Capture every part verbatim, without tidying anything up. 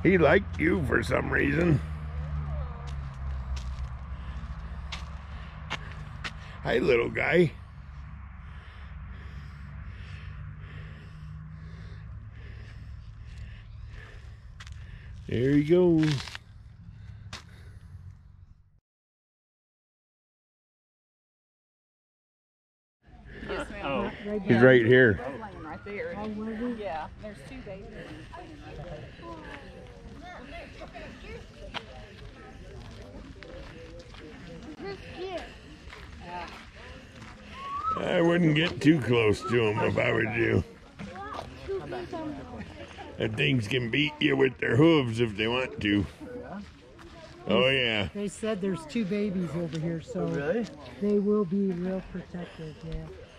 He liked you for some reason. Hi, little guy. There he goes. Yes, ma'am. Oh, right he's right here. Laying right there. Oh, yeah, there's two babies. I wouldn't get too close to him if I was you. That things can beat you with their hooves if they want to. Oh yeah. They said there's two babies over here, so really? They will be real protective, yeah.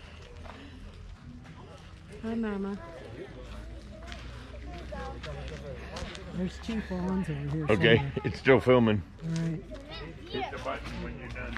Hi, Mama. There's two fawns over here. Okay, somewhere. it's still filming. All right. Hit the button when you're done.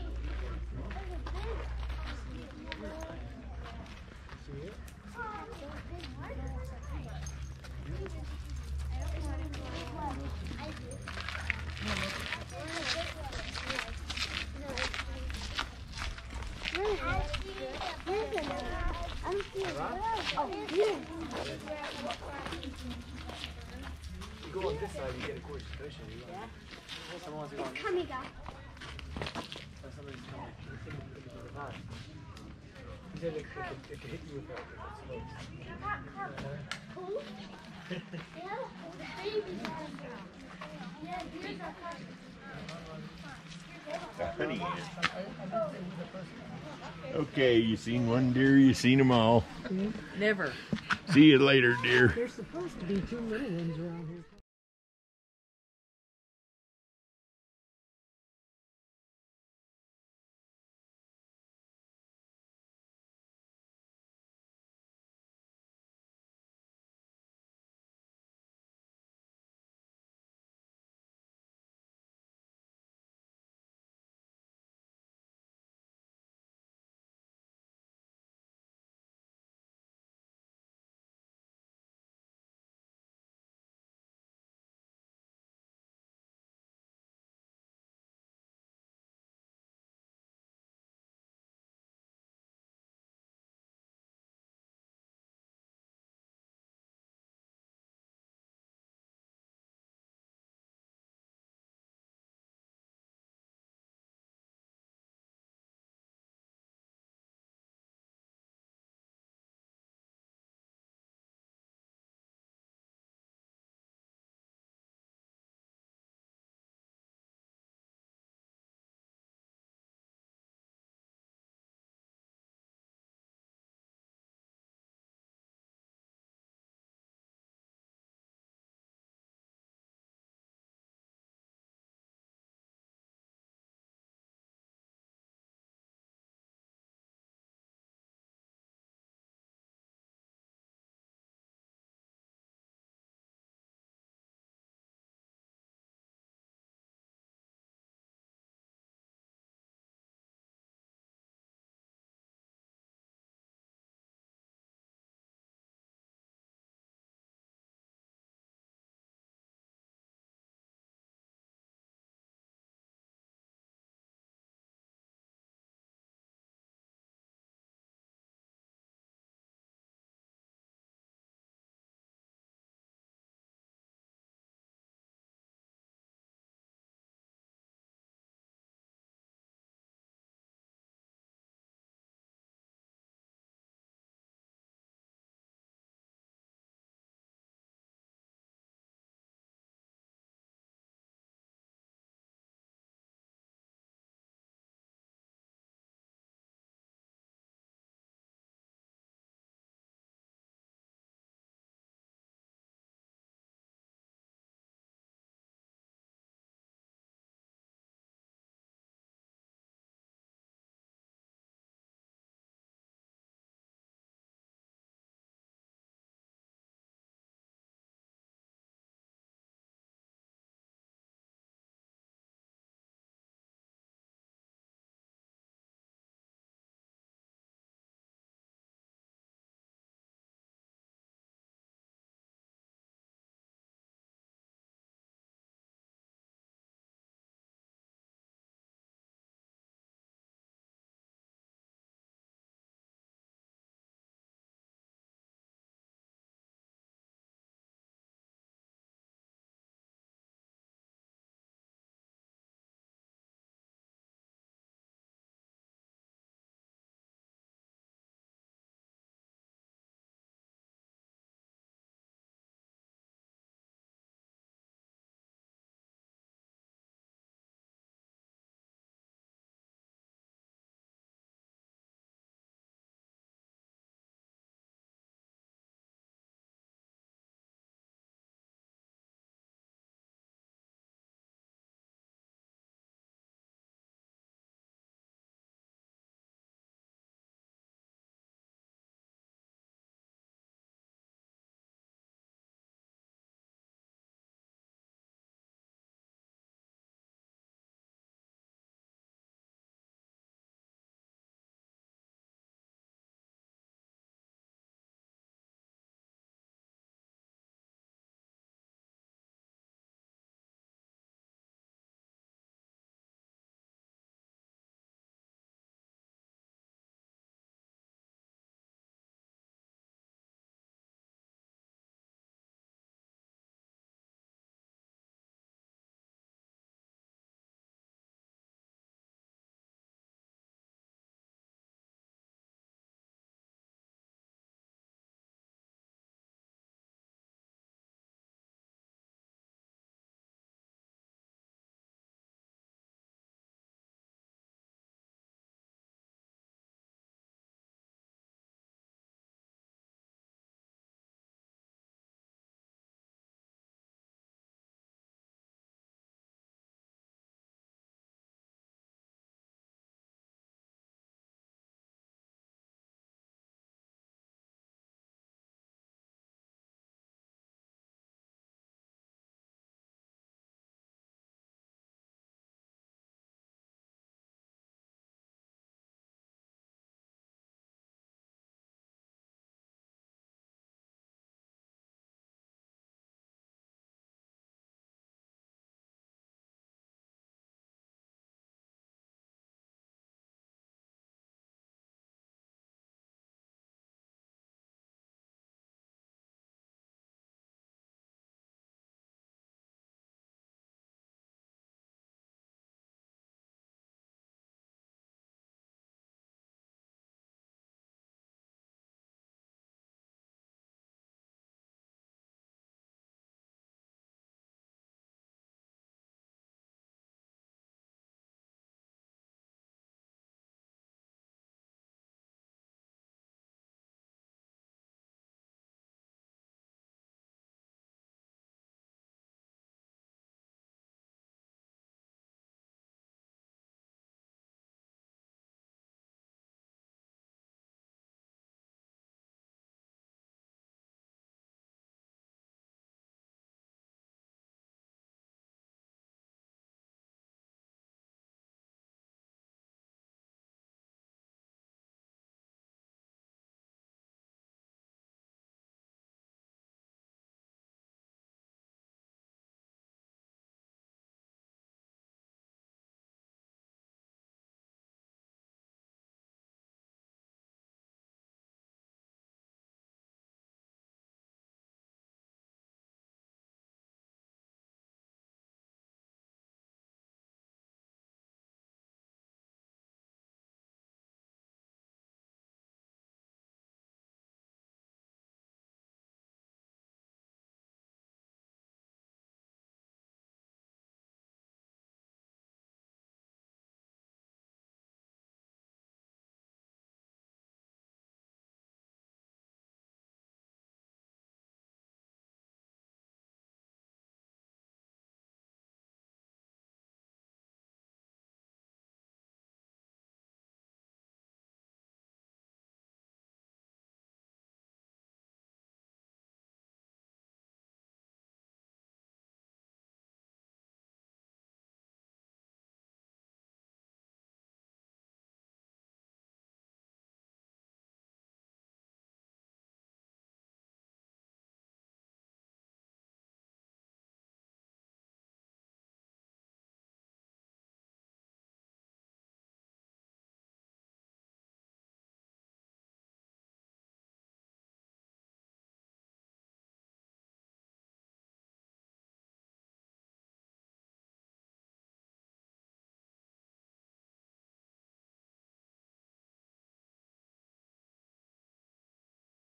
You go on this side, you get a course fishing. Yeah. Someone wants to go on this side. Somebody's coming. He said it could, it could hit you with that if The honey ant. Okay, you seen one deer, you seen them all. Never. See you later, deer. There's supposed to be two little ones around here.